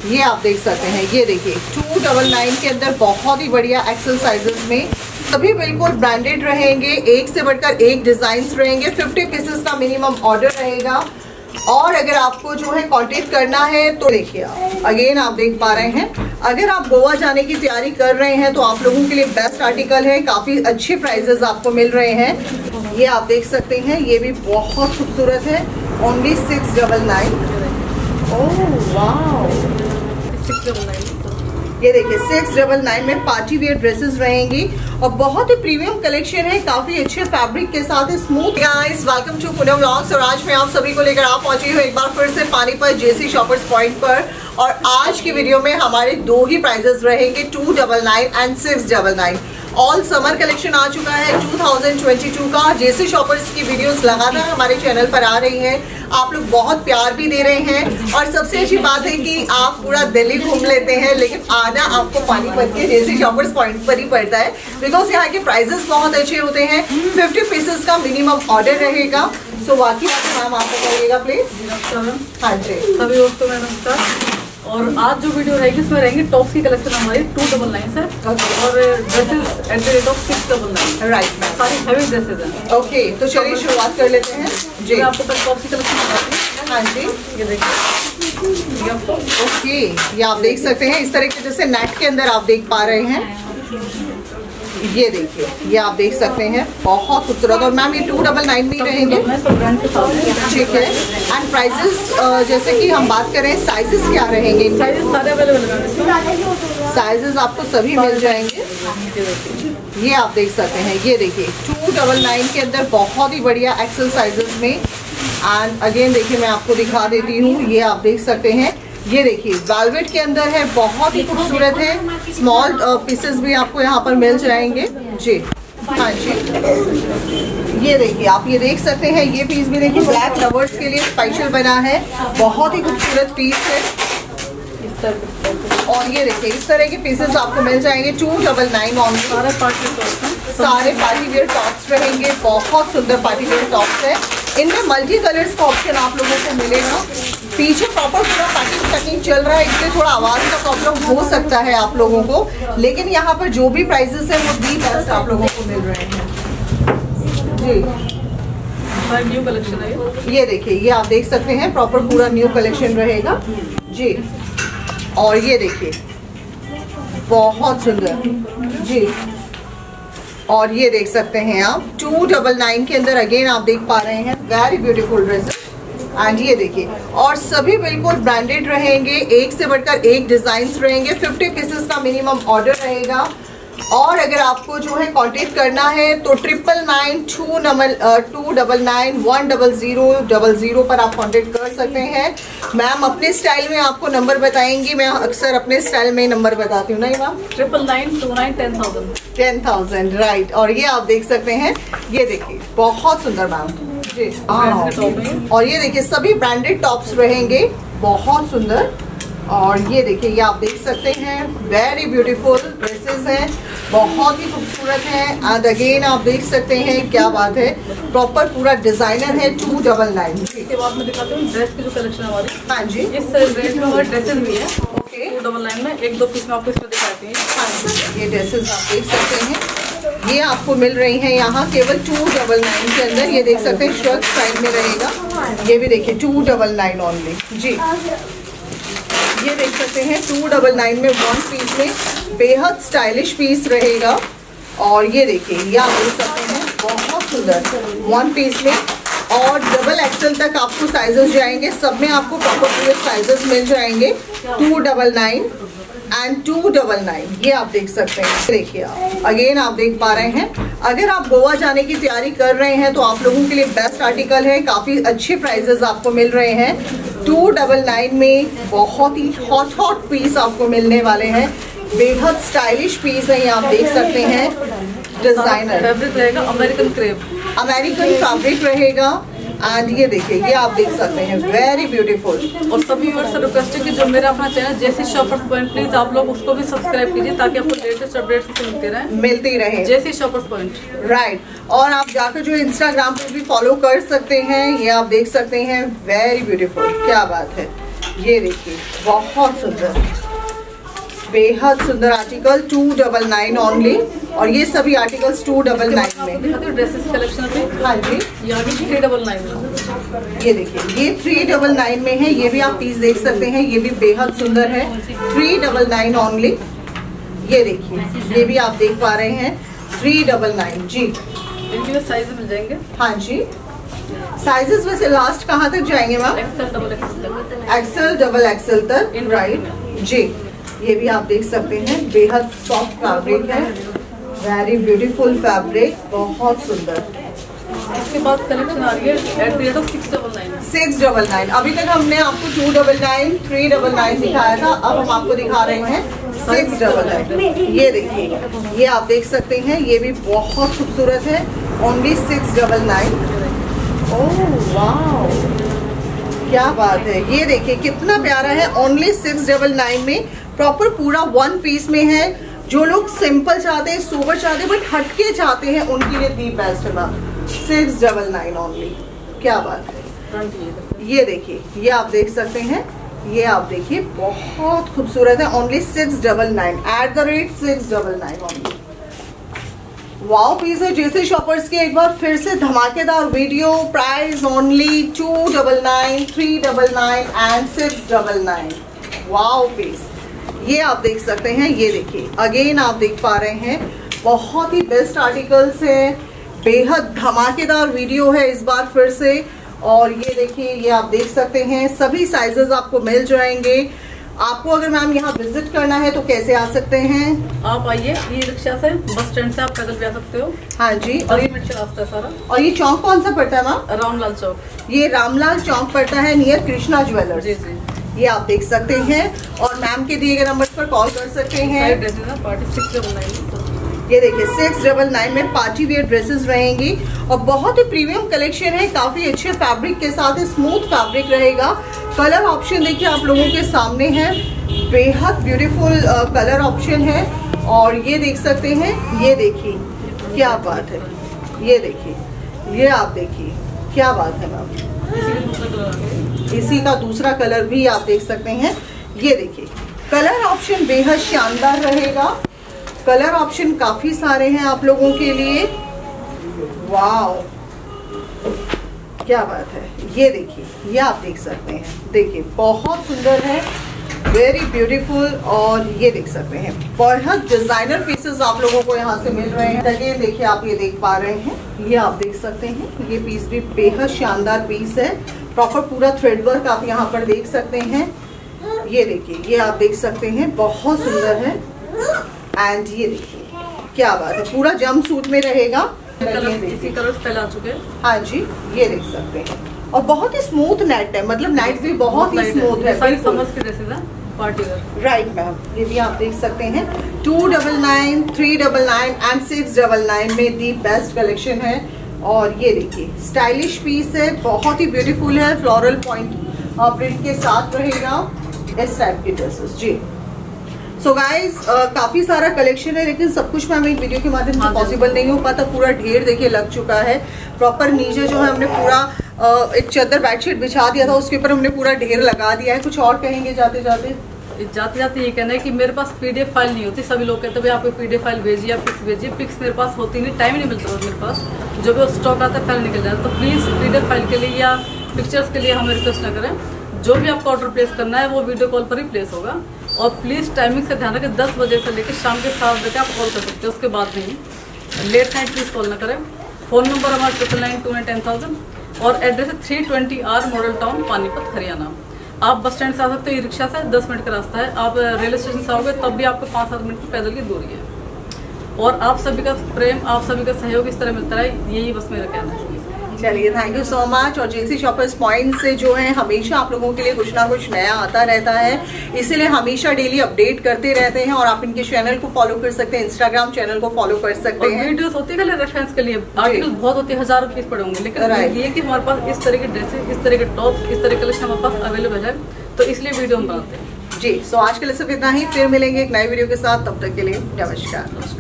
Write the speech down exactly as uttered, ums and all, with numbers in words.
ये आप देख सकते हैं, ये देखिए टू डबल नाइन के अंदर बहुत ही बढ़िया एक्सेल साइजेस में सभी बिल्कुल ब्रांडेड रहेंगे, एक से बढ़कर एक डिजाइन रहेंगे। फिफ्टी पीसेस का मिनिमम ऑर्डर रहेगा। और अगर आपको जो है कांटेक्ट करना है तो देखिए आप अगेन आप देख पा रहे हैं, अगर आप गोवा जाने की तैयारी कर रहे हैं तो आप लोगों के लिए बेस्ट आर्टिकल है। काफ़ी अच्छे प्राइजेस आपको मिल रहे हैं। ये आप देख सकते हैं, ये भी बहुत खूबसूरत है। Only six double nine. Oh वाह, सिक्स डबल नाइन। ये देखिए सिक्स डबल नाइन में पार्टी वेयर ड्रेसेस रहेंगी और बहुत ही प्रीमियम कलेक्शन है, काफी अच्छे फैब्रिक के साथ smooth. Guys welcome to Pune vlogs और आज मैं आप सभी को लेकर आप पहुंची हूँ एक बार फिर से पानीपत जेसी शॉपर्स पॉइंट पर। और आज की वीडियो में हमारे दो ही प्राइजेस रहेंगे, two double nine and six double nine. All summer collection आ चुका है टू थाउजेंड ट्वेंटी टू का। जेसी शॉपर्स की वीडियोस लगातार हमारे चैनल पर आ रही हैं, आप लोग बहुत प्यार भी दे रहे हैं और सबसे अच्छी बात है कि आप पूरा दिल्ली घूम लेते हैं, लेकिन आना आपको पानीपत के जेसी शॉपर्स पॉइंट पर ही पड़ता है, बिकॉज यहाँ के प्राइजेस बहुत अच्छे होते हैं। फिफ्टी पीसेस का मिनिमम ऑर्डर रहेगा। सो बाकी मैम आप बताइएगा प्लीज। हाँ जी सभी दोस्तों में नमस्कार। और आज जो वीडियो रहेगी इसमें रहेंगे टॉप्स की कलेक्शन हमारी टू डबल नाइन से और dresses at the rate of six double nine. Right ma'am, सारी हैवी ड्रेसेस हैं। ओके तो चलिए शुरुआत कर लेते हैं जी। मैं आपको पहले टॉप्स की कलेक्शन बताती हूँ। हाँ जी ये देखिए, ये आपको ओके, ये आप देख सकते हैं इस तरह के जैसे नेट के अंदर आप देख पा रहे हैं। ये देखिए, ये आप देख सकते हैं बहुत खूबसूरत। और मैम ये टू डबल नाइन में रहेंगे, ठीक है। एंड प्राइजेस जैसे कि हम बात करें साइजेस क्या रहेंगे? साइजेस सारे अवेलेबल हैं, साइजेस आपको सभी मिल जाएंगे। ये आप देख सकते हैं, ये देखिए टू डबल नाइन के अंदर बहुत ही बढ़िया एक्सेल साइजेस में। एंड अगेन देखिए मैं आपको दिखा देती हूँ, ये आप देख सकते हैं, ये देखिए वेलवेट के अंदर है, बहुत ही खूबसूरत है। स्मॉल पीसेस भी आपको यहाँ पर मिल जाएंगे जी। हाँ जी ये देखिए आप ये देख सकते हैं, ये पीस भी देखिए ब्लैक लवर्स के लिए स्पेशल बना है, बहुत ही खूबसूरत पीस है। और ये देखिए इस तरह के पीसेस आपको मिल जाएंगे टू डबल नाइन ऑन। सारे पार्टी टॉप्स सारे पार्टी वेयर टॉप्स रहेंगे, बहुत सुंदर पार्टी वेयर टॉप्स है। इनमें मल्टी कलर्स का ऑप्शन आप लोगों को मिलेगा। पीछे प्रॉपर पूरा पैकिंग पैकिंग चल रहा है, इसलिए थोड़ा आवाज़ का प्रॉब्लम हो सकता है आप लोगों को, लेकिन यहाँ पर जो भी प्राइजेस है वो दी बेस्ट आप लोगों को मिल रहे हैं जी। न्यू कलेक्शन है ये देखिए, ये आप देख सकते हैं प्रॉपर पूरा न्यू कलेक्शन रहेगा जी। और ये देखिए बहुत सुंदर जी। और ये देख सकते हैं आप टू डबल नाइन के अंदर अगेन आप देख पा रहे हैं वेरी ब्यूटीफुल ड्रेसेस। एंड ये देखिए और सभी बिल्कुल ब्रांडेड रहेंगे, एक से बढ़कर एक डिजाइन रहेंगे। फिफ्टी पीसेस का मिनिमम ऑर्डर रहेगा। और अगर आपको जो है कांटेक्ट करना है तो triple nine two double two double nine one double zero double zero पर आप कांटेक्ट कर सकते हैं। मैम अपने स्टाइल में आपको नंबर बताएंगी, मैं अक्सर अपने स्टाइल में नंबर बताती हूँ, नहीं ma'am? Triple nine two nine ten thousand ten thousand right. और ये आप देख सकते हैं, ये देखिए बहुत सुंदर मैम जी। और ये देखिए सभी ब्रांडेड टॉप्स रहेंगे, बहुत सुंदर। और ये देखिए ये आप देख सकते हैं वेरी ब्यूटीफुल ड्रेसेस हैं, बहुत ही खूबसूरत है। एंड अगेन आप देख सकते हैं क्या बात है, प्रॉपर पूरा डिजाइनर है टू डबल नाइन। इसके बाद मैं दिखाती हूँ ड्रेस की जो कलेक्शन है हमारी। हाँ जी इस रेंज में हमारे ड्रेसेस भी है ओके टू डबल नाइन में, एक दो पीस में आपको इसमें दिखाती हैं। हाँ जी ये ड्रेसेस आप देख सकते हैं, ये आपको मिल रही हैं यहाँ केवल टू डबल नाइन के अंदर। ये देख सकते हैं शर्ट साइड में रहेगा, ये भी देखिए टू डबल नाइन ऑनली जी। ये देख सकते हैं टू डबल नाइन में वन पीस में बेहद स्टाइलिश पीस रहेगा। और ये देखिए ये आप देख सकते हैं बहुत सुंदर वन पीस में। और डबल एक्सेल तक आपको साइजेस जाएंगे, सब में आपको प्रॉपर पूरे साइजेस मिल जाएंगे two double nine and two double nine. ये आप देख सकते हैं, देखिए आप अगेन आप देख पा रहे हैं। अगर आप गोवा जाने की तैयारी कर रहे हैं तो आप लोगों के लिए बेस्ट आर्टिकल है, काफ़ी अच्छे प्राइजेस आपको मिल रहे हैं। टू डबल नाइन में बहुत ही हॉट हॉट पीस आपको मिलने वाले हैं, बेहद स्टाइलिश पीस है, ये आप देख सकते हैं। डिजाइनर फैब्रिक रहेगा अमेरिकन क्रेप, अमेरिकन फैब्रिक रहेगा। एंड ये देखिए ये आप देख सकते हैं वेरी ब्यूटीफुल। और सभी व्यूअर्स से रिक्वेस्ट है कि जो मेरा अपना channel JC shoppers point, please आप लोग उसको भी सब्सक्राइब कीजिए ताकि आपको लेटेस्ट अपडेट्स मिलते रहे मिलती रहे जेसी शॉपर्स पॉइंट राइट। और आप जाकर जो इंस्टाग्राम पे भी फॉलो कर सकते हैं, ये आप देख सकते हैं वेरी ब्यूटीफुल, क्या बात है। ये देखिए बहुत सुंदर, बेहद सुंदर article, two double nine only. और ये सभी आर्टिकल्स टू डबल नाइन में। ड्रेसेस कलेक्शन में हाँ जी, यहाँ भी थ्री डबल नाइन में। ये देखिए ये थ्री डबल नाइन में है, ये भी आप पीस देख सकते हैं, ये भी बेहद सुंदर है, थ्री डबल नाइन ओनली। ये देखिए ये भी आप देख पा रहे हैं, थ्री डबल नाइन जी। इनके साइज मिल जाएंगे हाँ जी। साइजेस वैसे लास्ट कहाँ तक जाएंगे ma'am? XL double XL XL double XL तक, राइट जी। ये भी आप देख सकते हैं, बेहद सॉफ्ट फैब्रिक है, वेरी ब्यूटीफुल फैब्रिक, बहुत सुंदर। इसके बाद कलेक्शन आ रही है at the rate of six double nine. Six double nine अभी तक हमने आपको two double nine three double nine दिखाया था, अब हम आपको दिखा रहे हैं सिक्स डबल नाइन। ये देखिए ये आप देख सकते हैं, ये भी बहुत खूबसूरत है, only six double nine. Oh वाह क्या बात है, ये देखिए कितना प्यारा है, ओनली सिक्स डबल नाइन में, प्रॉपर पूरा वन पीस में है। जो लोग सिंपल चाहते हैं, सोबर चाहते हैं, बट हटके चाहते हैं, उनके लिए दी बेस्ट है। सिक्स डबल नाइन ओनली, क्या बात है। ये देखिए ये आप देख सकते हैं, ये आप देखिए बहुत खूबसूरत है, only six double nine at the rate six double nine only. Wow piece है। जैसे शॉपर्स के एक बार फिर से धमाकेदार video, price only two double nine, three double nine and six double nine. Wow piece, ये आप देख सकते हैं, ये देखिए अगेन आप देख पा रहे हैं, बहुत ही बेस्ट आर्टिकल्स है, बेहद धमाकेदार वीडियो है इस बार फिर से। और ये देखिए ये आप देख सकते हैं, सभी साइजेस आपको मिल जाएंगे। आपको अगर मैम यहाँ विजिट करना है तो कैसे आ सकते हैं? आप आइए, ई रिक्शा से बस स्टैंड से आप पैदल भी आ सकते हो। हाँ जी। और ये रास्ता है सारा। और ये चौक कौन सा पड़ता है मैम? रामलाल चौक। ये रामलाल चौक पड़ता है, नियर कृष्णा ज्वेलर्स। जी जी, ये आप देख सकते हैं, और मैम के दिए गए नंबर पर कॉल कर सकते हैं। Party six double nine. ये देखिए सिक्स डबल नाइन में पार्टी वेयर ड्रेसेस रहेंगी, और बहुत ही प्रीमियम कलेक्शन है, काफी अच्छे फैब्रिक के साथ, स्मूथ फैब्रिक रहेगा। कलर ऑप्शन देखिए आप लोगों के सामने है, बेहद ब्यूटीफुल कलर ऑप्शन है। और ये देख सकते हैं, ये देखिए क्या बात है, ये देखिए, ये आप देखिए क्या बात है मैम। इसी का दूसरा कलर भी आप देख सकते हैं, ये देखिए कलर ऑप्शन बेहद शानदार रहेगा, कलर ऑप्शन काफी सारे हैं आप लोगों के लिए। वाओ क्या बात है, ये देखिए ये आप देख सकते हैं, देखिए बहुत सुंदर है, वेरी ब्यूटीफुल। और ये देख सकते हैं बहुत डिजाइनर पीसेस आप लोगों को यहाँ से मिल रहे हैं। अगेन देखिए आप ये देख पा रहे हैं, ये आप देख सकते हैं, ये पीस भी बेहद शानदार पीस है, प्रॉपर पूरा थ्रेड वर्क आप यहाँ पर देख सकते हैं। ये देखिए ये आप देख सकते हैं, बहुत सुंदर है। एंड ये देखिए क्या बात है, पूरा जंप सूट में रहेगा। इसी कलर्स पहले आ चुके हैं। हाँ जी, ये देख सकते हैं, और बहुत ही स्मूथ नेट है, मतलब नेट भी बहुत ही स्मूथ है। सारी समर्स की ड्रेसेस हैं, पार्टी वेयर। राइट मैम, ये भी आप देख सकते हैं, two double nine, three double nine and six double nine में दी बेस्ट कलेक्शन है। और ये देखिए स्टाइलिश पीस है, बहुत ही ब्यूटीफुल है, फ्लोरल पॉइंट प्रिंट के साथ रहेगा इस टाइप की ड्रेसेस जी। सो so गाइज uh, काफी सारा कलेक्शन है, लेकिन सब कुछ मैम एक वीडियो के माध्यम से पॉसिबल नहीं हो पाता। पूरा ढेर देखिए लग चुका है, प्रॉपर नीचे जो है हमने पूरा uh, एक चादर बेडशीट बिछा दिया था, उसके ऊपर हमने पूरा ढेर लगा दिया है। कुछ और कहेंगे जाते जाते? जाते जाते ये कहना है कि मेरे पास पीडीएफ फाइल नहीं होती। सभी लोग कहते हैं भाई आपको पीडीएफ फाइल भेजिए, आप पिक्स भेजिए। पिक्स मेरे पास होती नहीं, टाइम नहीं मिलता मेरे पास, जो भी स्टॉक आता है पहले निकल जाता है। तो प्लीज़ पीडीएफ फाइल के लिए या पिक्चर्स के लिए हमें रिक्वेस्ट ना करें। जो भी आपको ऑर्डर प्लेस करना है वो वीडियो कॉल पर ही प्लेस होगा। और प्लीज़ टाइमिंग से ध्यान रखें, दस बजे से लेकर शाम के सात बजे आप कॉल कर सकते हैं, उसके बाद नहीं। लेट नाइट प्लीज़ कॉल ना करें। फ़ोन नंबर हमारा triple nine two nine ten thousand, और एड्रेस है three twenty R model town, Panipat, Haryana. आप बस स्टैंड से आ सकते हो, ई रिक्शा से दस मिनट का रास्ता है। आप रेलवे स्टेशन से आओगे तब भी आपको पाँच सात मिनट की पैदल की दूरी है। और आप सभी का प्रेम, आप सभी का सहयोग इस तरह मिलता रहे, यही बस मेरा कहना है। चलिए थैंक यू सो मच। और जेसी शॉपर्स पॉइंट से जो है हमेशा आप लोगों के लिए कुछ ना कुछ नया आता रहता है, इसीलिए हमेशा डेली अपडेट करते रहते हैं। और आप इनके चैनल को फॉलो कर सकते हैं, इंस्टाग्राम चैनल को फॉलो कर सकते हैं। वीडियोस होती है रेफरेंस के लिए, आर्टिकल बहुत होते हैं, हजारों पीस पड़े होंगे, लेकिन ये कि हमारे पास इस तरह के ड्रेसेस, इस तरह के टॉप, इस तरह के कलेक्शन हमारे पास अवेलेबल है, तो इसलिए वीडियो हम बनाते हैं जी। सो आज के लिए सिर्फ इतना ही, फिर मिलेंगे एक नए वीडियो के साथ, तब तक के लिए नमस्कार।